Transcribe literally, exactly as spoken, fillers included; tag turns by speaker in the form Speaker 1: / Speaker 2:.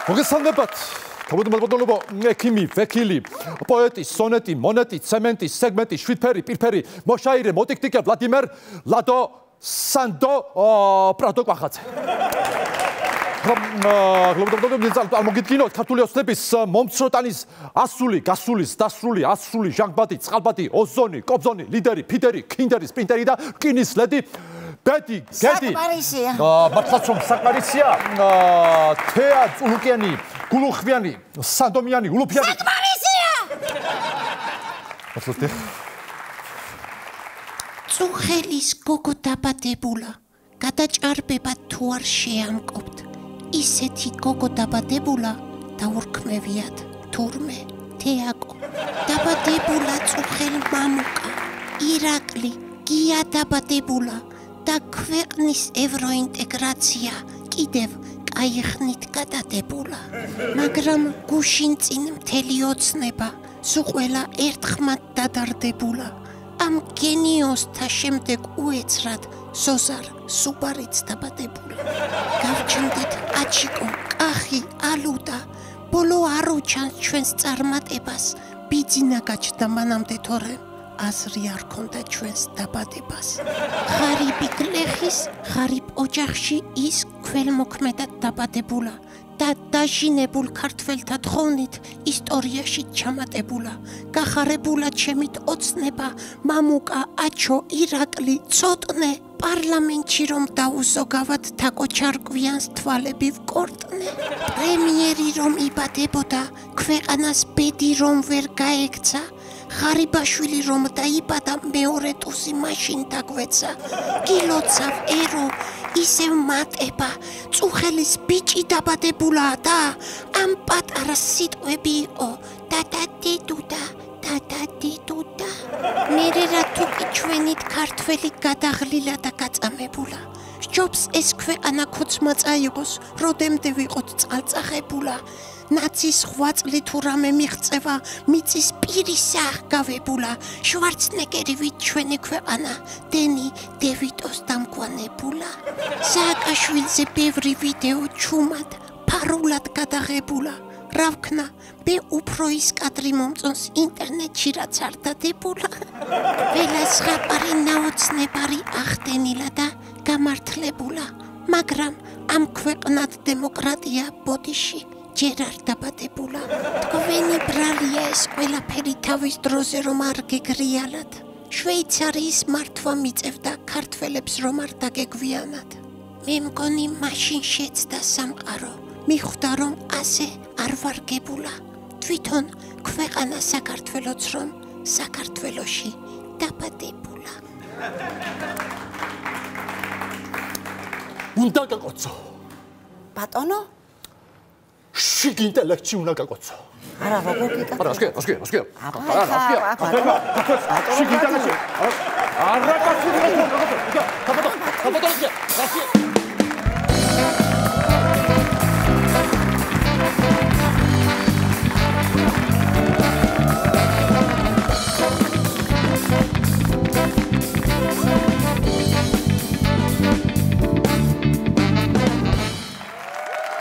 Speaker 1: მოგესალმებათ. თავმოყრილობა ექიმი, ვეკილი, პოეტი, სონეტი, მონეტი, ცემენტი, სეგმენტი, შვიდფერი, პირფერი, მოშაირე, მოტიკტიკე, ვლადიმერ, ლადო, სანდო, პრადო კვახაძე. მოგიდგინოთ ქართული ოცნების მომცროტანის ასული, გასული, დასრული, ასრული, ჟანგბადი, წყალბადი, ოზონი, კობზონი, ლიდერი, ფიდერი, კინდერი, სპრინტერი და რკინის ლედი. ბედი, გედი.
Speaker 2: საკმარისია.
Speaker 1: მართლაც რომ საკმარისია. თეა წულუკიანი, გულუხვიანი, სანდომიანი, ულუფიანი.
Speaker 2: საკმარისია.
Speaker 1: მართლაც.
Speaker 2: წუხელის გოგო დაბადებულა, გადაჭარბება თუ არ შეამკობთ. ისეთი გოგო დაბადებულა დაურქმევიათ თურმე თეაკო. დაბადებულა წუხელ მამუკა, ირაკლი, გია დაბადებულა. და ქვეყნის ევროინტეგრაცია კიდევ კაიხნით გადადებულა. მაგრამ გუშინ წინ მთელი ოცნება სულ ერთხმად დადარდებულა. ამ გენიოსთა შემდეგ უეცრად ზოზარ სუბარიც დაბადებულა. გავჩნდეთ აჩიკო, კახი, ალუდა. ბოლო არ უჩანს ჩვენს წარმატებას. ბიძინა გაჩნდა მანამდე თორემ აზრი არ ქონდა ჩვენს დაბადებას. ღარიბი გლეხის, ღარიბ ოჯახში ის ქველმოქმედად დაბადებულა და დაჟინებულ ქართველთა თხოვნით ისტორიაში ჩამატებულა. გახარებულა ჩემით ოცნება, მამუკა, აჩო, ირაკლი, ცოტნე. პარლამენტში რომ დაუზოგავად თაკო ჩარკვიანს თვალები ვკორტნე. პრემიერი რომ იბადებოდა, ქვეყანას ბედი რომ ვერ გაექცა. ღარიბაშვილი რომ დაიბადა, მეორე ტუსი მაშინ დაგვეცა. გილოცავ ერო, ისევ მატება, წუხელის ბიჭი დაბადებულა და ამ პატარა სიტყვები იყო დადადიდუდა, დადადიდუდა. მერე რა თუკი ჩვენით ქართველი გადაღლილა და გაწამებულა. სჯობს ეს ქვეყანა ქოცმა წაიღოს, როდემდე ვიყოთ წყალწახებულა. ნაცის ღვაწლი თუ რამე მიღწევა, მიწის პირისა გავებულა. შვარცნეგერივით ჩვენი ქვეყანა, დენი დევიტოს დამგვანებულა. სააკაშვილზე ბევრი ვიდეო ჩუმად, ფარულად გადაღებულა. რა ვქნა, მე უფრო ის კადრი მომწონს ინტერნეტში რაც არ დადებულა. ველას ღაპარი ნაოცნებარი ახდენილა და გამართლებულა. მაგრამ ამ ქვეყნად დემოკრატია ბოდიში ჯერ არ დაბადებულა. თქვენი ბრალია ეს ყველაფერი თავის დროზე რომ არ გეგრიალად. შვეიცარიის მართვა მიწევდა ქართველებს რომ არ დაგეგვიანად. მე მგონი მაშინ შეცდა სამყარო, მიხვდა რომ ასე არ ვარგებულა. თვითონ ქვეყანა საქართველოც რომ საქართველოში დაბადებულა.
Speaker 1: უნდა გაკოცო.
Speaker 2: ბატონო?
Speaker 1: შიგ ინტელექტში უნდა გაკოცო.
Speaker 2: არა, როგორ გიკაცო?
Speaker 1: არა, ასკია, ასკია, ასკია.
Speaker 2: არა, ასკია. ბატონო,
Speaker 1: შიგ ინტელექტში. არა, კაცი, გაკოცო. გაკოცო. გაკოცო. გაკოცო.